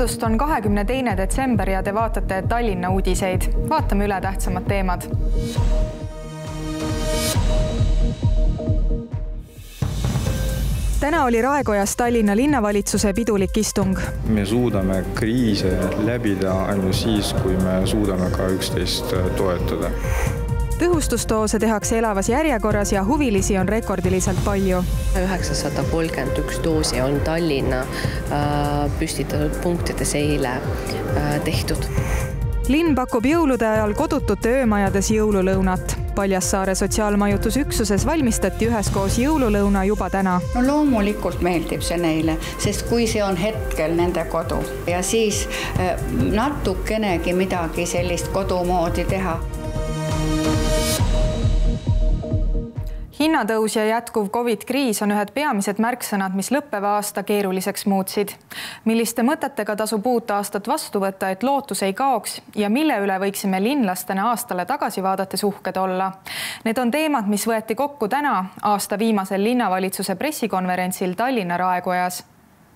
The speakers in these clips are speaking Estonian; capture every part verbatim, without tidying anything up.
Õhtust on kahekümne teine detsember ja te vaatate Tallinna uudiseid. Vaatame üle tähtsamad teemad. Täna oli Raekojas Tallinna linnavalitsuse pidulik istung. Me suudame kriise läbida ainult siis, kui me suudame ka üksteist toetada. Tõhustusdoose tehakse elavas järjekorras ja huvilisi on rekordiliselt palju. üheksasada kolmkümmend üks doosi on Tallinna püstitatud punktides eile tehtud. Linn pakub jõulude ajal kodutute öömajades jõululõunat. Paljassaare sotsiaalmajutusüksuses valmistati üheskoos jõululõuna juba täna. No loomulikult meeldib see neile, sest kui see on hetkel nende kodu ja siis natukenegi midagi sellist kodumoodi teha. Hinnatõus ja jätkuv Covid-kriis on ühed peamised märksõnad, mis lõppeva aasta keeruliseks muutsid. Milliste mõtetega tasub uut aastat vastu võtta, et lootus ei kaoks ja mille üle võiksime linlastena aastale tagasi vaadates uhked olla? Need on teemad, mis võeti kokku täna aasta viimasel linnavalitsuse pressikonverentsil Tallinna Raekojas.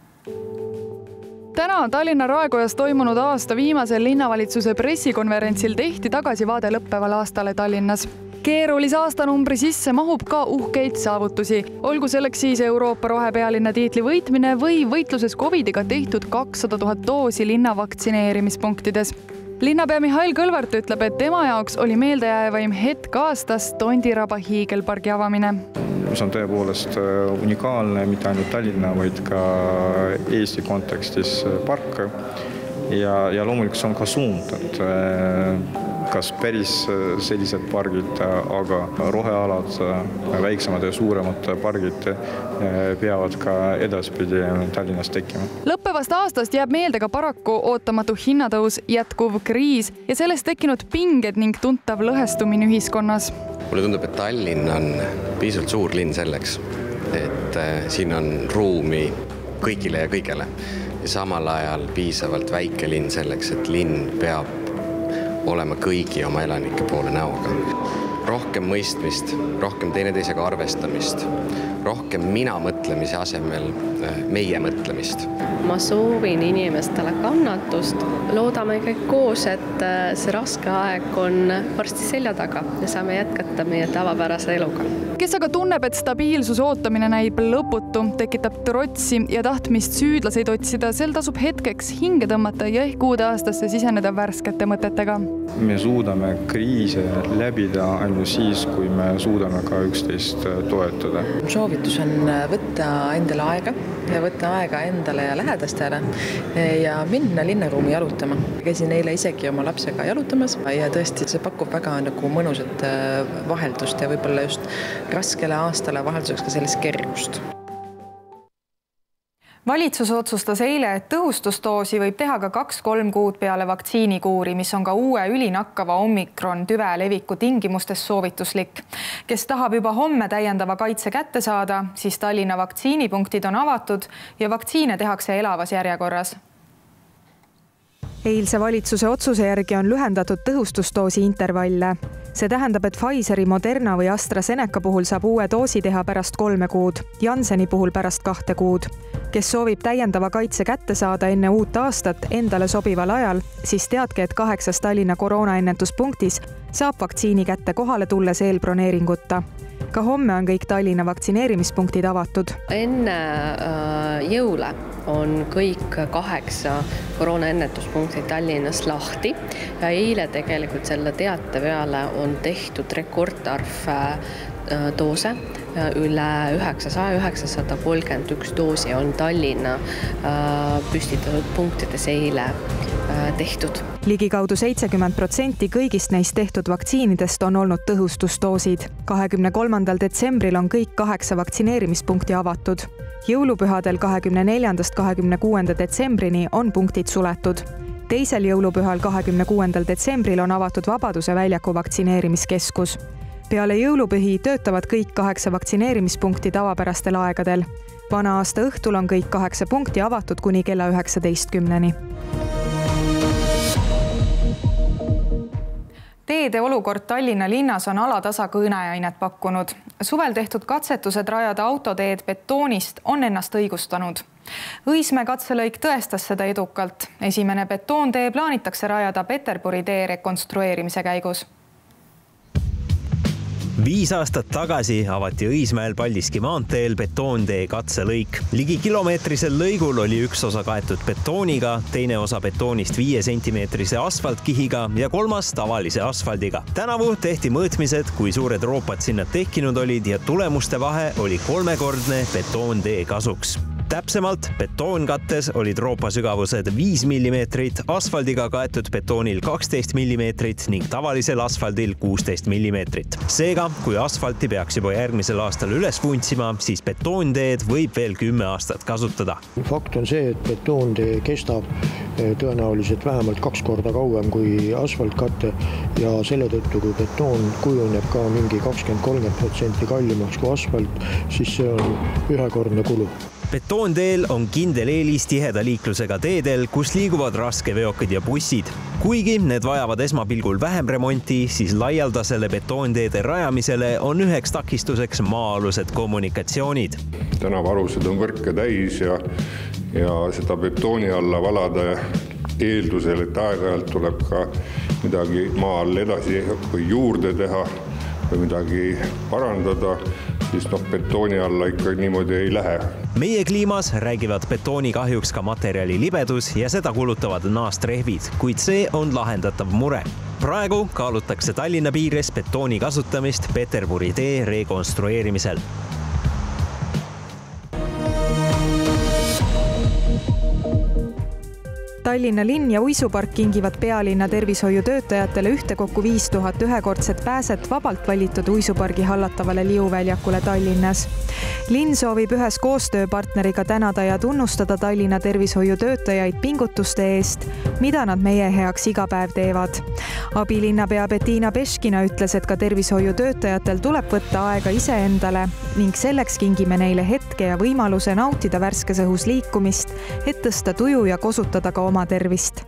Täna Tallinna Raekojas toimunud aasta viimasel linnavalitsuse pressikonverentsil tehti tagasivaade lõppeval aastale Tallinnas. Keerulise aastanumbri sisse mahub ka uhkeid saavutusi. Olgu selleks siis Euroopa rohepealinna tiitli võitmine või võitluses Covidiga tehtud kakssada tuhat doosi linna vaktsineerimispunktides. Linnapea Mihhail Kõlvart ütleb, et tema jaoks oli meeldejäävaim hetk aastas Tondiraba hiigelpargi avamine. See on tõepoolest unikaalne, mitte ainult Tallinna, vaid ka Eesti kontekstis park. Ja, ja loomulikult see on ka suund, et kas päris sellised pargid, aga rohealad, väiksemad ja suuremad pargid peavad ka edaspidi Tallinnas tekkima. Lõppevast aastast jääb meelde ka paraku ootamatu hinnatõus, jätkuv kriis ja sellest tekkinud pinged ning tuntav lõhestumine ühiskonnas. Mulle tundub, et Tallinn on piisavalt suur linn selleks, et siin on ruumi kõigile ja kõigele. Ja samal ajal piisavalt väike linn selleks, et linn peab olema kõigi oma elanike poole näoga. Rohkem mõistmist, rohkem teineteisega arvestamist, rohkem mina mõtlemise asemel meie mõtlemist. Ma soovin inimestele kannatust. Loodame kõik koos, et see raske aeg on varsti selja taga ja saame jätkata meie tavapärase eluga. Kes aga tunneb, et stabiilsuse ootamine näib lõputu, tekitab trotsi ja tahtmist süüdlaseid otsida, sel tasub hetkeks hinge tõmmata ja ehk uude aastasse siseneda värskete mõtetega. Me suudame kriise läbida ainult siis, kui me suudame ka üksteist toetada. Soovitus on võtta endale aega ja võtta aega endale ja lähedastele ja minna linnaruumi jalutama. Käisin eile isegi oma lapsega jalutamas ja tõesti see pakub väga nagu mõnusat vaheldust ja võib-olla just raskele aastale vahelduseks ka sellist kergust. Valitsus otsustas eile, et tõhustusdoosi võib teha ka kaks-kolm kuud peale vaktsiinikuuri, mis on ka uue ülinakkava Omikron tüve leviku tingimustes soovituslik. Kes tahab juba homme täiendava kaitse kätte saada, siis Tallinna vaktsiinipunktid on avatud ja vaktsiine tehakse elavas järjekorras. Eilse valitsuse otsuse järgi on lühendatud tõhustusdoosi intervalle. See tähendab, et Pfizeri, Moderna või AstraZeneca puhul saab uue doosi teha pärast kolme kuud, Jansseni puhul pärast kahte kuud. Kes soovib täiendava kaitse kätte saada enne uut aastat endale sobival ajal, siis teadke, et kaheksas Tallinna koroonaennetuspunktis saab vaktsiini kätte kohale tulles eelbroneeringuta. Ka homme on kõik Tallinna vaktsineerimispunktid avatud. Enne jõule on kõik kaheksa koroonaennetuspunktid Tallinnas lahti ja eile tegelikult selle teate peale on tehtud rekordarv doose. Üle üheksasaja, üheksasada kolmkümmend üks doosi on Tallinna püstitatud punktides eile tehtud. Ligikaudu seitsekümmend protsenti kõigist neist tehtud vaktsiinidest on olnud tõhustusdoosid. kahekümne kolmandal detsembril on kõik kaheksa vaktsineerimispunkti avatud. Jõulupühadel kahekümne neljandast kahekümne kuuenda detsembrini on punktid suletud. Teisel jõulupühal kahekümne kuuendal detsembril on avatud Vabaduse väljaku vaktsineerimiskeskus. Peale jõulupühi töötavad kõik kaheksa vaktsineerimispunkti tavapärastel aegadel. Vana aasta õhtul on kõik kaheksa punkti avatud kuni kella üheksateistkümneni. teede olukord Tallinna linnas on alatasa kõneainet pakkunud. Suvel tehtud katsetused rajada autoteed betoonist on ennast õigustanud. Õismäe katselõik tõestas seda edukalt. Esimene betoontee plaanitakse rajada Peterburi tee rekonstrueerimise käigus. Viis aastat tagasi avati Õismäel Paldiski maanteel betoontee katselõik. Ligi kilomeetrisel lõigul oli üks osa kaetud betooniga, teine osa betoonist viie sentimeetrise asfaltkihiga ja kolmas tavalise asfaldiga. Tänavu tehti mõõtmised, kui suured roopad sinna tekkinud olid ja tulemuste vahe oli kolmekordne betoontee kasuks. Täpsemalt, betoonkattes olid roopasügavused viis millimeetrit, asfaldiga kaetud betoonil kaksteist millimeetrit ning tavalisel asfaldil kuusteist millimeetrit. Seega, kui asfalti peaks juba järgmisel aastal üles vuntsima, siis betoonteed võib veel kümme aastat kasutada. Fakt on see, et betoontee kestab tõenäoliselt vähemalt kaks korda kauem kui asfaltkatte ja selle tõttu, kui betoon kujuneb ka mingi kakskümmend kolmkümmend protsenti kallimaks kui asfalt, siis see on ühekordne kulu. Betoonteel on kindel eelis tiheda liiklusega teedel, kus liiguvad raskeveokid ja bussid. Kuigi need vajavad esmapilgul vähem remonti, siis laialdasele betoonteede rajamisele on üheks takistuseks maa-alused kommunikatsioonid. Tänavarused on võrke täis ja, ja seda betooni alla valada eeldusel, et aeg-ajalt tuleb ka midagi maa all edasi või juurde teha või midagi parandada, siis noh, betooni alla ikka niimoodi ei lähe. Meie kliimas räägivad betooni kahjuks ka materjali libedus ja seda kulutavad naastrehvid, kuid see on lahendatav mure. Praegu kaalutakse Tallinna piires betooni kasutamist Peterburi tee rekonstrueerimisel. Tallinna linn ja uisupark kingivad pealinna tervishoiutöötajatele ühtekokku viis tuhat ühekordset pääset vabalt valitud uisupargi hallatavale liuväljakule Tallinnas. Linn soovib ühes koostööpartneriga tänada ja tunnustada Tallinna tervishoiutöötajaid pingutuste eest, mida nad meie heaks iga päev teevad. Abilinnapea Bettina Peškina ütles, et ka tervishoiutöötajatel tuleb võtta aega iseendale ning selleks kingime neile hetke ja võimaluse nautida värskes õhus liikumist, et tõsta tuju ja kosutada ka oma tervist.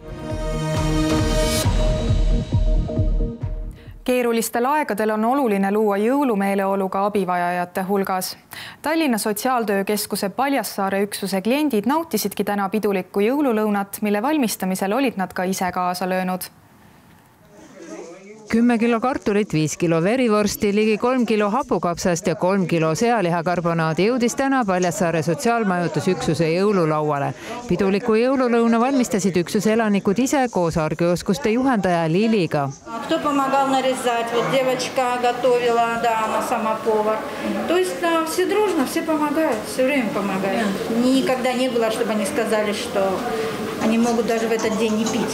Keerulistel aegadel on oluline luua jõulumeeleolu ka abivajajate hulgas. Tallinna Sotsiaaltöökeskuse Paljassaare üksuse kliendid nautisidki täna pidulikku jõululõunat, mille valmistamisel olid nad ka ise kaasa löönud. Kümme kilo kartulit, viis kilo verivorsti, ligi kolm kilo hapukapsast ja kolm kilo sealihakarbonaadi jõudis täna Paljassaare sotsiaalmajutusüksuse jõululauale. Piduliku jõululõuna valmistasid üksuse elanikud ise koos argioskuste juhendaja Liliga. Кто помогал нарезать, вот девочка готовила, да, она сама повар. То есть да, все дружно, все помогают, все время помогают. Никогда не было, чтобы они сказали, что они могут даже в этот день не пить.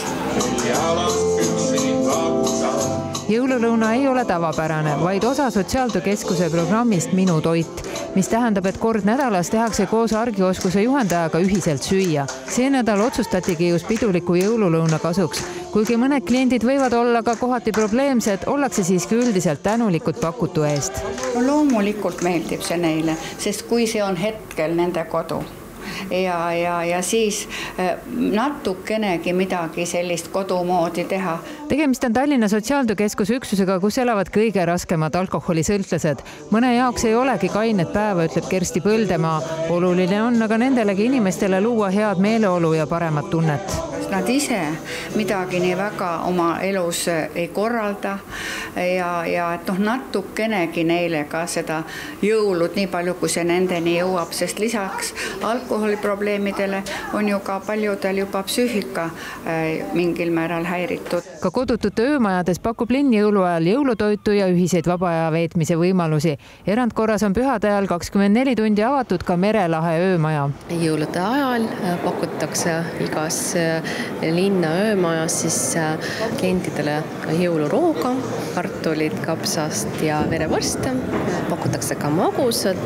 Jõululõuna ei ole tavapärane, vaid osa Sotsiaaltöökeskuse programmist Minu toit, mis tähendab, et kord nädalas tehakse koos argioskuse juhendajaga ühiselt süüa. See nädal otsustatigi just piduliku jõululõuna kasuks. Kuigi mõned kliendid võivad olla ka kohati probleemsed, ollakse siiski üldiselt tänulikud pakutu eest. Loomulikult meeldib see neile, sest kui see on hetkel nende kodu, Ja, ja, ja siis natukenegi midagi sellist kodumoodi teha. Tegemist on Tallinna Sotsiaaltöökeskuse üksusega, kus elavad kõige raskemad alkoholisõltlased. Mõne jaoks ei olegi kainet päeva, ütleb Kersti Põldemaa. Oluline on aga nendelegi inimestele luua head meeleolu ja paremat tunnet. Nad ise midagi nii väga oma elus ei korralda ja, ja et noh, natukenegi neile ka seda jõulud nii palju, kui see nendeni jõuab, sest lisaks alkoholiprobleemidele on ju ka paljudel juba psüühika mingil määral häiritud. Ka kodutute öömajades pakub linn jõuluajal jõulutoitu ja ühiseid vaba aja veetmise võimalusi. Erandkorras on pühade ajal kakskümmend neli tundi avatud ka Merelahe öömaja. Jõulude ajal pakutakse igas linna öömajas siis klientidele jõulurooga, kartulid, kapsast ja verevorste. Pakutakse ka magusad.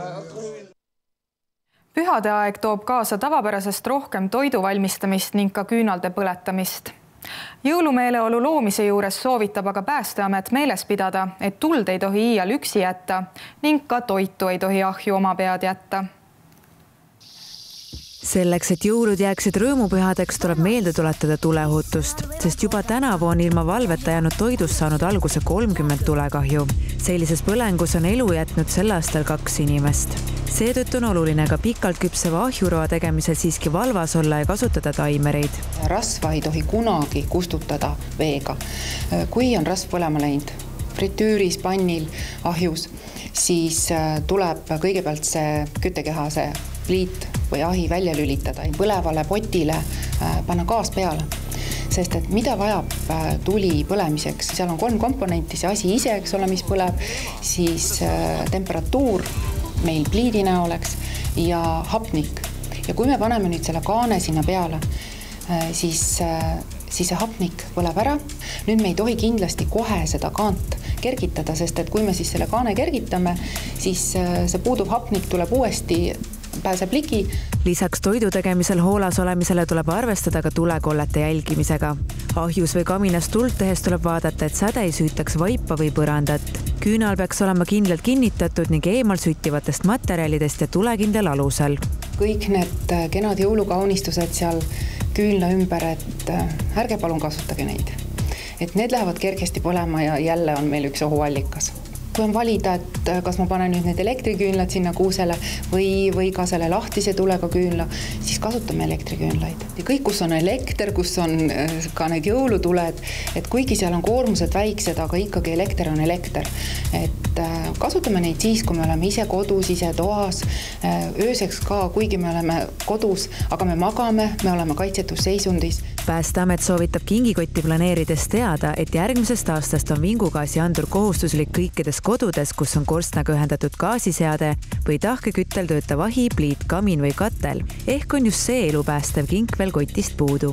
Pühade aeg toob kaasa tavapärasest rohkem toidu valmistamist ning ka küünalde põletamist. Jõulumeeleolu loomise juures soovitab aga Päästeamet meeles pidada, et tuld ei tohi iial üksi jätta ning ka toitu ei tohi ahju oma pead jätta. selleks, et jõulud jääksid rõõmupühadeks, tuleb meelde tuletada tuleohutust, sest juba tänavu on ilma valveta jäänud toidust saanud alguse kolmkümmend tulekahju. Sellises põlengus on elu jätnud sel aastal kaks inimest. Seetõttu on oluline ka pikalt küpseva ahjuroa tegemisel siiski valvas olla ja kasutada taimereid. Rasva ei tohi kunagi kustutada veega. Kui on rasv põlema läinud, fritüüris, pannil, ahjus, siis tuleb kõigepealt see küttekeha, see pliit või ahi välja lülitada, põlevale potile panna gaas peale. Sest et mida vajab tuli põlemiseks, seal on kolm komponenti, see asi ise, eks ole, mis põleb, siis temperatuur meil pliidi näoleks ja hapnik. Ja kui me paneme nüüd selle kaane sinna peale, siis, siis see hapnik põleb ära. Nüüd me ei tohi kindlasti kohe seda kaant kergitada, sest et kui me siis selle kaane kergitame, siis see puuduv hapnik tuleb uuesti pääseb ligi. Lisaks toidu tegemisel hoolas olemisele tuleb arvestada ka tulekollete jälgimisega. Ahjus või kaminas tuld tehes tuleb vaadata, et säde ei süütaks vaipa või põrandat. Küünal peaks olema kindlalt kinnitatud ning eemal süttivatest materjalidest ja tulekindel alusel. Kõik need kenad jõulukaunistused seal küünla ümber, et ärge palun kasutage neid. Et need lähevad kergesti põlema ja jälle on meil üks ohuallikas. Kui on valida, et kas ma panen nüüd need elektriküünlad sinna kuusele või, või ka selle lahtise tulega küünla, siis kasutame elektriküünlaid. Ja kõik, kus on elekter, kus on ka need jõulutuled, et kuigi seal on koormused väiksed, aga ikkagi elekter on elekter. Et kasutame neid siis, kui me oleme ise kodus, ise toas, ööseks ka, kuigi me oleme kodus, aga me magame, me oleme kaitsetus seisundis. Päästeamet soovitab kingikotti planeerides teada, et järgmisest aastast on vingugaasi andur kohustuslik kõikides kodudes, kus on korstnaga ühendatud gaasiseade või tahkeküttel töötav ahi, pliit, kamin või katel. Ehk on just see elupäästev kink veel kotist puudu.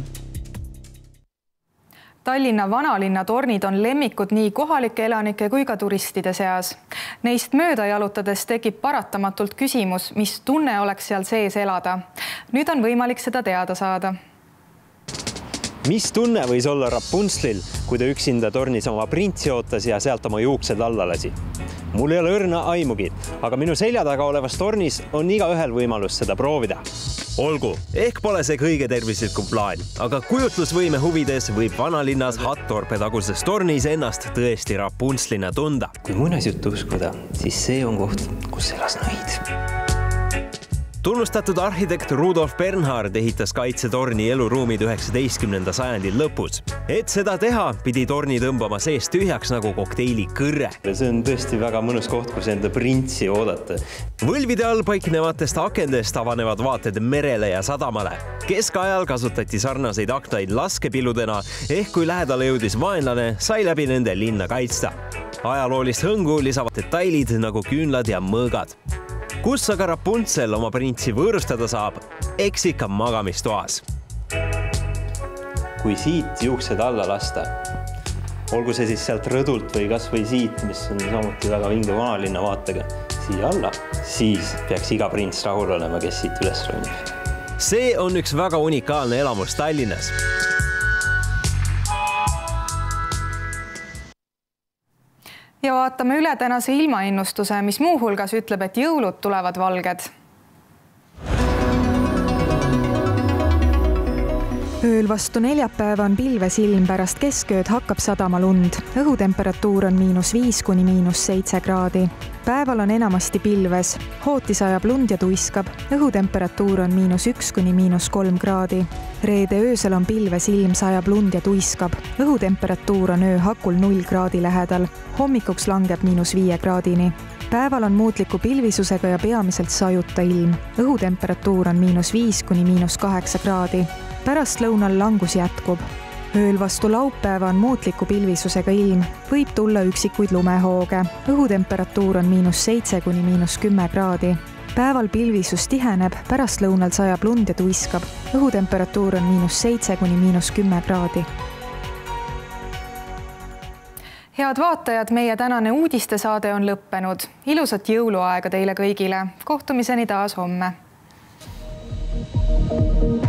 Tallinna vanalinna tornid on lemmikud nii kohalike elanike kui ka turistide seas. Neist mööda jalutades tekib paratamatult küsimus, mis tunne oleks seal sees elada. Nüüd on võimalik seda teada saada. Mis tunne võis olla Rapunzelil, kui ta üksinda tornis oma printsi ootas ja sealt oma juuksed alla lasi? Mul ei ole õrna aimugi, aga minu selja taga olevas tornis on iga ühel võimalus seda proovida. Olgu, ehk pole see kõige tervislikum plaan, aga kujutlusvõime huvides võib vanalinnas Hattorpe taguses tornis ennast tõesti Rapunzelina tunda. Kui muinasjuttu uskuda, siis see on koht, kus elas nõid. Tunnustatud arhitekt Rudolf Bernhard ehitas kaitsetorni eluruumid üheksateistkümnenda sajandil lõpus. Et seda teha, pidi torni tõmbama sees tühjaks nagu kokteili kõrre. See on tõesti väga mõnus koht, kus enda printsi oodata. Võlvide all paiknevatest akendest avanevad vaated merele ja sadamale. Keskajal kasutati sarnaseid aknaid laskepiludena, ehk kui lähedale jõudis vaenlane, sai läbi nende linna kaitsta. Ajaloolist hõngu lisavad detailid nagu küünlad ja mõõgad. Kus aga Rapunzel oma printsi võõrustada saab? Eks ikka magamistoas. Kui siit juuksed alla lasta, olgu see siis sealt rõdult või kas või siit, mis on samuti väga vinge vanalinna vaatega, siia alla, siis peaks iga prints rahul olema, kes siit üles ronib. See on üks väga unikaalne elamus Tallinnas. Ja vaatame üle tänase ilmaennustuse, mis muu hulgas ütleb, et jõulud tulevad valged. Ööl vastu neljapäeva on pilves ilm, pärast keskööd hakkab sadama lund. Õhutemperatuur on miinus viis kuni miinus seitse kraadi. Päeval on enamasti pilves, hooti sajab lund ja tuiskab. Õhutemperatuur on miinus üks kuni miinus kolm kraadi. Reede öösel on pilves ilm, sajab lund ja tuiskab. Õhutemperatuur on öö hakul null kraadi lähedal. Hommikuks langeb miinus viie kraadini. Päeval on muutliku pilvisusega ja peamiselt sajuta ilm. Õhutemperatuur on miinus viis kuni miinus kaheksa kraadi. Pärast lõunal langus jätkub. Ööl vastu laupäeva on muutliku pilvisusega ilm. Võib tulla üksikuid lumehooge. Õhutemperatuur on miinus seitse kuni miinus kümme kraadi. Päeval pilvisus tiheneb, pärast lõunal sajab lund ja tuiskab. Õhutemperatuur on miinus seitse kuni miinus kümme kraadi. Head vaatajad, meie tänane uudistesaade on lõppenud. Ilusat jõuluaega teile kõigile. Kohtumiseni taas homme.